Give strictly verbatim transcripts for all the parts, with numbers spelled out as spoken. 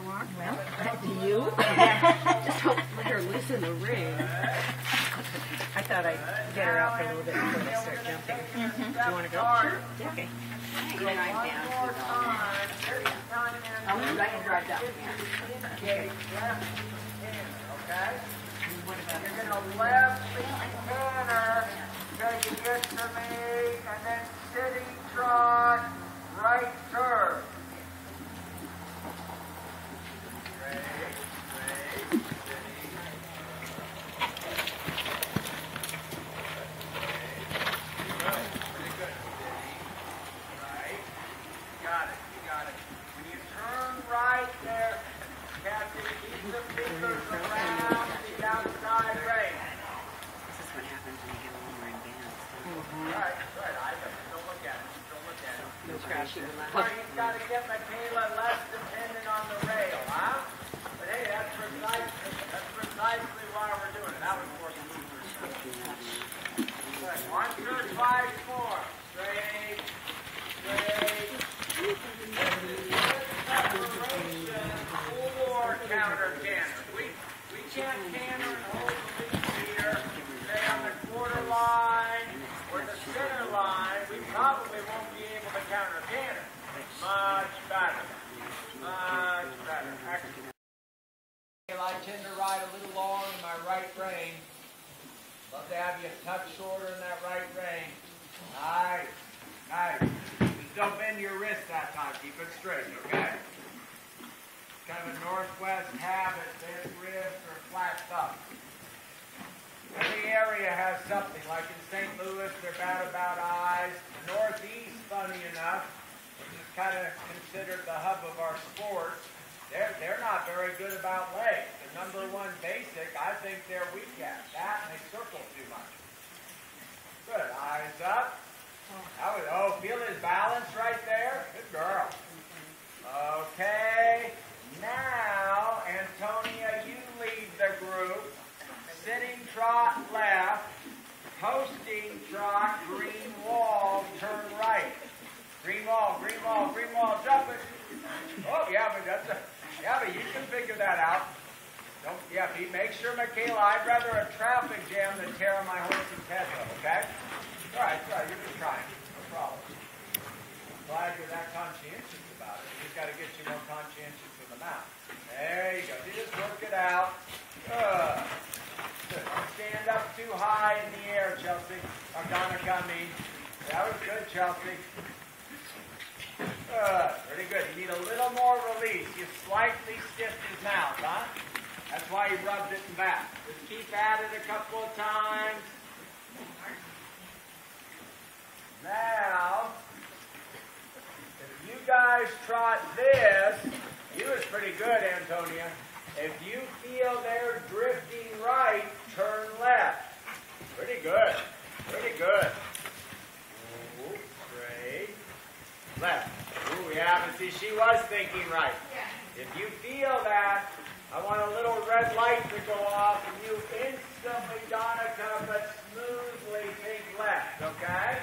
Well, do you? Just hope let her loosen the ring. I thought I'd get her out for a little bit before they start jumping. Mm-hmm. Do you want to go? Sure. Yeah. Okay. Even I'm down. I'm going to drive down. Okay. You're going to left the canter till you get to me, and then sitting trot, right turn. Great, great, sitting. Pretty good. Sitting. Right. You got it, you got it. When you turn right there, Captain, keep the fingers around the outside rein. This is what happens when you get a little more advanced. Mm-hmm. Right, right. I don't look at it. Don't look at it. No crashing. You've got to get Michaela less dependent on the rail, huh? But hey, that's precisely, that's precisely why we're doing it. That was working super good. One, two, five, four. Straight, straight. Separation, four counter canners. We, we can't canter and hold the lead here. Stay on the quarter line or the center line. We probably won't be able to counter canter. Much better. Much better. Excellent. I tend to ride a little long in my right rein. Love to have you a touch shorter in that right rein. Nice. Nice. Just don't bend your wrist that time. Keep it straight, okay? Kind of a northwest habit, bent wrist or flat thumb. Every area has something. Like in Saint Louis, they're bad about eyes. The Northeast, funny enough, which is kind of considered the hub of our sport, they're, they're not very good about legs. The number one basic, I think they're weak at. That and they circle too much. Good. Eyes up. That was, oh, feel his balance right there? Good girl. Okay. Now, Antonia, you lead the group. Sitting trot left. Posting trot, green wall, turn right. Green wall, green wall, green wall, jump it. Oh, yeah, but that's a, yeah, but you can figure that out. Don't, yeah, Pete, make sure, Michaela, I'd rather a traffic jam than tear my horse's head, though, okay? All right, all right, you're just trying. No problem. Glad you're that conscientious about it. We've got to get you more conscientious with the mouth. There you go. You just work it out. Good. Good. Don't stand up too high in the air, Chelsea. Or Donna coming. That was good, Chelsea. Good. Pretty good. You need a little more release. You slightly stiffed his mouth, huh? That's why he rubbed it back. Just keep at it a couple of times. Now, if you guys trot this, you was pretty good, Antonia. If you feel they're drifting right, turn left. Pretty good. Pretty good. Ooh, straight. Left. Ooh, yeah, but see, she was thinking right. If you feel that, I want a little red light to go off, and you instantly, Donica, but smoothly think left, okay?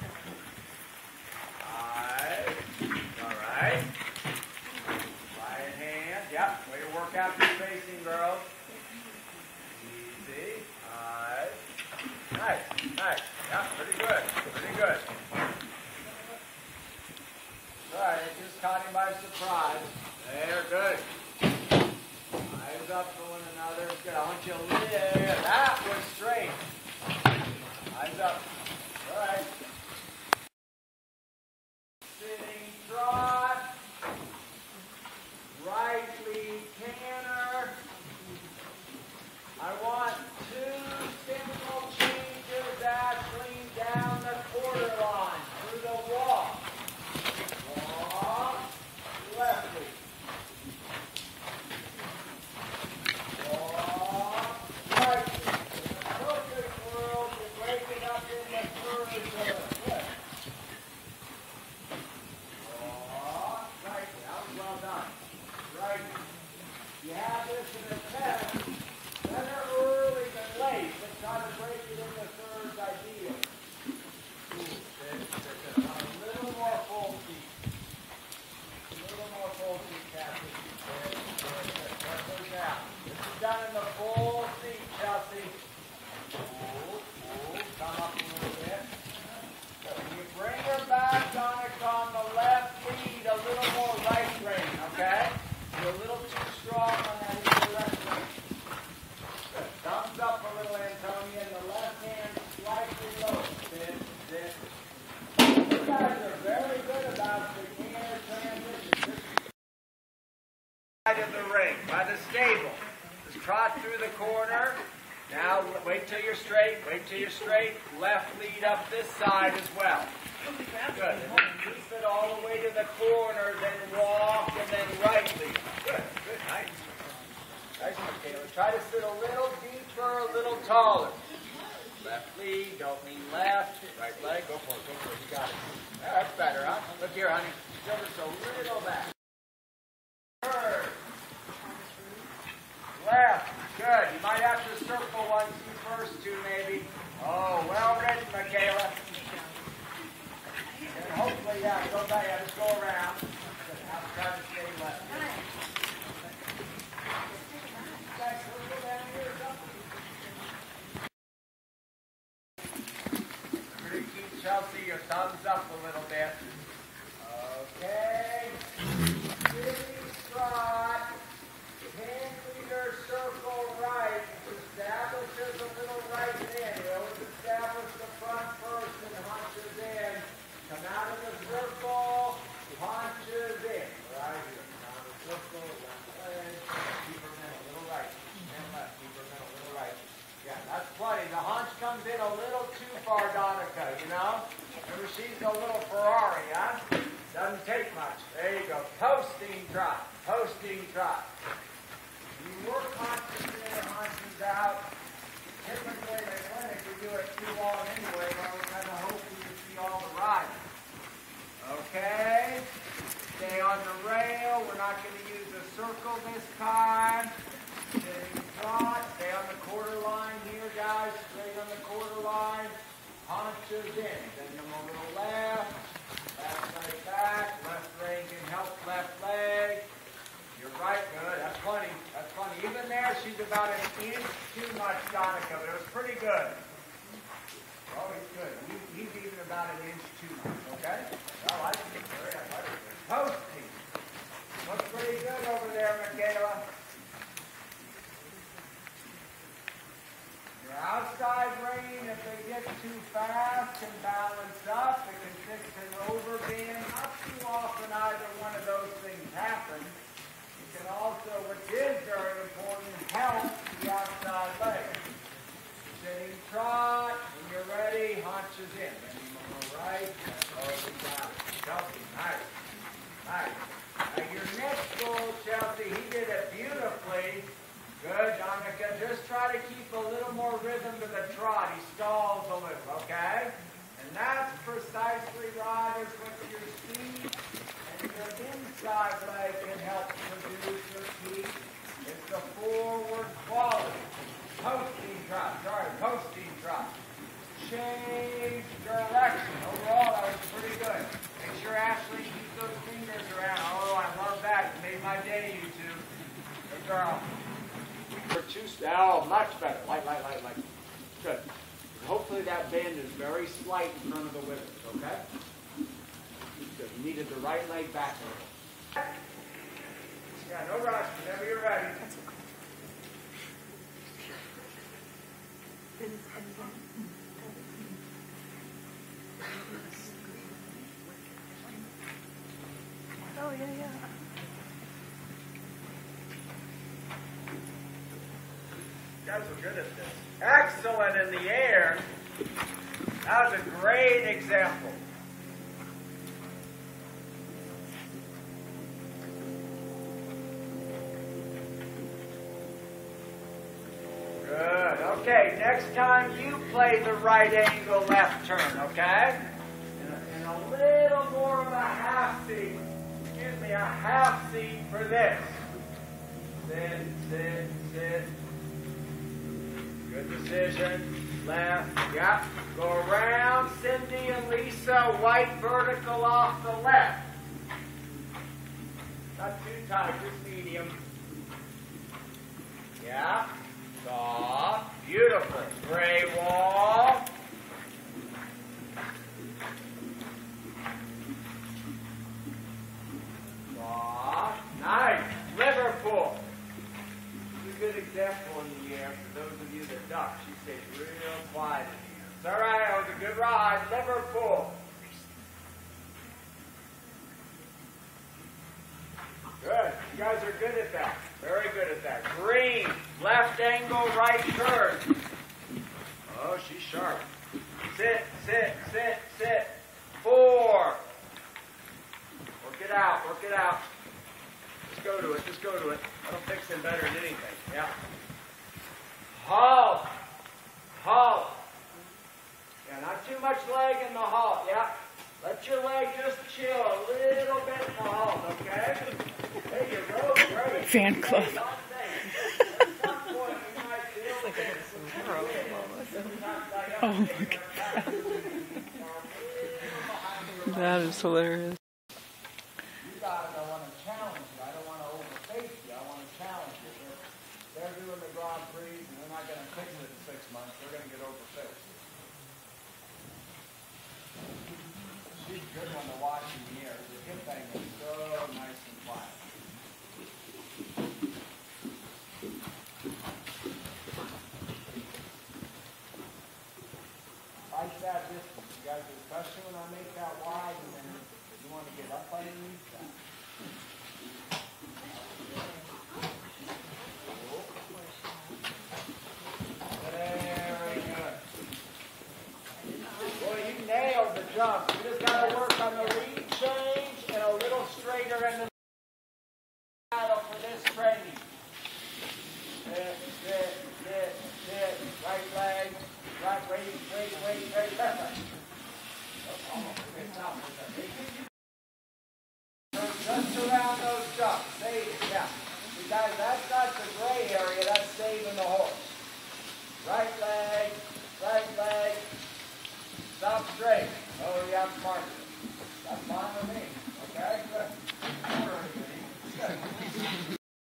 All right. Right hand. Yep. Way to work out your spacing, girls. Easy. All right. Nice. Nice. Yeah, pretty good. Pretty good. All right. It just caught him by surprise. There, good. Eyes up for one another. Good. I want you to lift. That was straight. Eyes up. All right. Sitting trot, right lead canter. I want two simple changes actually down the quarter line through the walk. Walk, left lead. Walk, right lead. In a perfect world, you break it up into thirds of Side of the ring, by the stable. Just trot through the corner. Now wait till you're straight. Wait till you're straight. Left lead up this side as well. Good. And then keep it all the way to the corner, then walk, and then right lead. Good. Good. Nice. Nice, Michaela. Try to sit a little deeper, a little taller. Left lead. Don't lean left. Right leg. Go for it. Go for it. You got it. Yeah, that's better, huh? Look here, honey. Just a little back. Third. Left. Good. You might have to circle one, two first two, maybe. Oh, well written, Michaela. And hopefully, yeah, go back. Yeah, just go around. Now try to stay left. Guys, let's go down here or something. Pretty cute, Chelsea. Your thumbs up a little bit. Okay. Sitting trot. Hand leader, circle right. Establishes a little right in. You always establish the front first and hunches in. Come out of the circle, hunches in. Right here. Come out of the circle, left leg. Keep her in a little right. And left. Keep her in a little right. Yeah, that's plenty. The hunch comes in a little too far, Donica, you know? Remember, she's a little Ferrari, huh? Doesn't take much. There you go. Posting trot. Posting trot. You work hunches in and hunches out. Typically in the clinic we do it too long anyway, but we kind of hope you can see all the riders. Okay. Stay on the rail. We're not going to use the circle this time. Sitting trot. Stay on the quarter line here, guys. Straight on the quarter line. Hunches in. Then them a little left. Left leg back. Left leg can help left leg. You're right, good. That's funny. That's funny. Even there, she's about an inch too much, Donica, but it was pretty good. Oh, he's good. He, he's even about an inch too much, okay? I like it. Very athletic. Posting. Looks pretty good over there, Michaela. Your outside rein, if they get too fast, can balance up. It can fix an overbend. Not too often either one of those things happen. You can also, which is very important, help the outside leg. Sitting trot, when you're ready, hunches in. Then you move right, oh, we got it. Chelsea, nice. Nice. Now your next goal, Chelsea, he did it beautifully. Good, Donica. Just try to keep a little more rhythm to the trot. He stalls a little, okay? And that's precisely right as what your speed and your inside leg can help produce your peak. It's the forward quality. Posting trot. Sorry, posting trot. Change direction. Overall, that was pretty good. Make sure, Ashley, keep those fingers around. Oh, I love that. You made my day, you two. Good girl. For two, oh, much better. Light, light, light, light. Good. Hopefully that bend is very slight in front of the withers, okay? Good. You needed the right leg back a little. Yeah, no rush. Whenever you're ready. Oh, yeah, yeah. You guys are good at this. Excellent in the air. That was a great example. Good. Okay, next time you play the right angle left turn, okay? And a, and a little more of a half seat. Excuse me, a half seat for this. Sit, sit, sit. Good decision. Left. Yep. Go around. Cindy and Lisa. White vertical off the left. Not too tight. Just medium. Yeah. Soft. Beautiful. Gray wall. Soft. Nice. Liverpool. A good example in the air for those of you that duck. She stays real quiet in the air. It's all right. That was a good ride. Liverpool. Good. You guys are good at that. Very good at that. Green. Left angle, right turn. Oh, she's sharp. Sit, sit, sit, sit. Four. Work it out, work it out. Just go to it, just go to it. That'll fix him better than anything. Yeah. Halt. Halt. Yeah, not too much leg in the halt. Yeah. Let your leg just chill a little bit in the halt, okay? There you go. Great. Fan club. Hey, on thing. At some point, you might feel like Oh my God. That is hilarious. You guys, I want to challenge you. I don't want to overface you. I want to challenge you. They're, they're doing the Grand Prix, and they're not going to fix it in six months. They're going to get overfixed. She's a good one to watch in the air. The hip thing is so nice and flat. Like that distance. You guys, especially when I make that wide, and then you want to get up underneath that. Very good. Boy, you nailed the jump. You just got to work on the lead change and a little straighter in the saddle for this training. Sit, sit, sit, sit. Right leg. Right, wait, wait, wait, wait. Perfect. Just around those jumps. Save it, yeah. Because that's not the gray area, that's saving the horse. Right leg, right leg. Stop straight. Oh, yeah, smart. That's fine with me. Okay? Good. Good.